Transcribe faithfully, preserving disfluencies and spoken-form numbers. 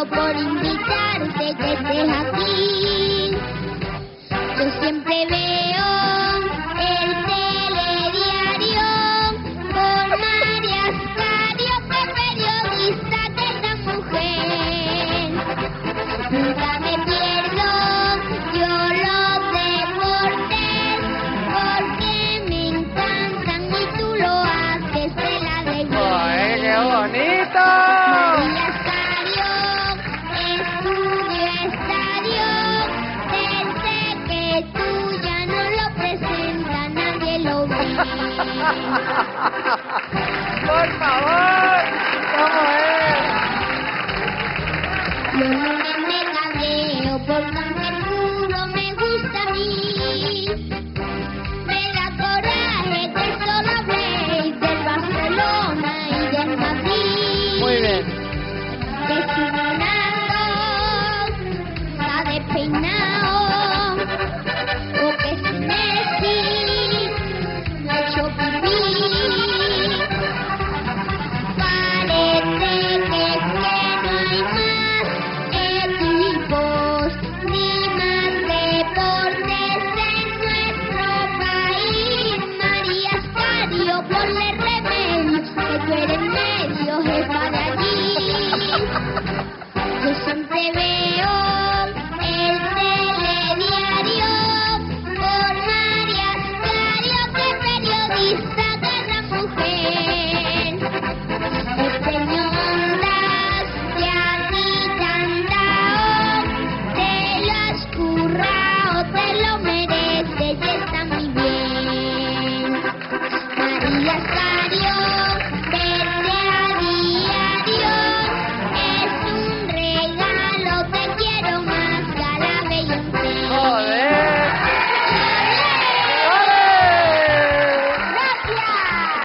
solo por invitarte que estés aquí. Yo siempre veo el telediario con María Ascario, que periodista de esta mujer. Nunca me pierdo yo los deportes porque me encantan y tú lo haces de la de bien. ¡Ay, qué bonito! María Ascario, estudio estadio, desde que tú ya no lo presentas, nadie lo ve.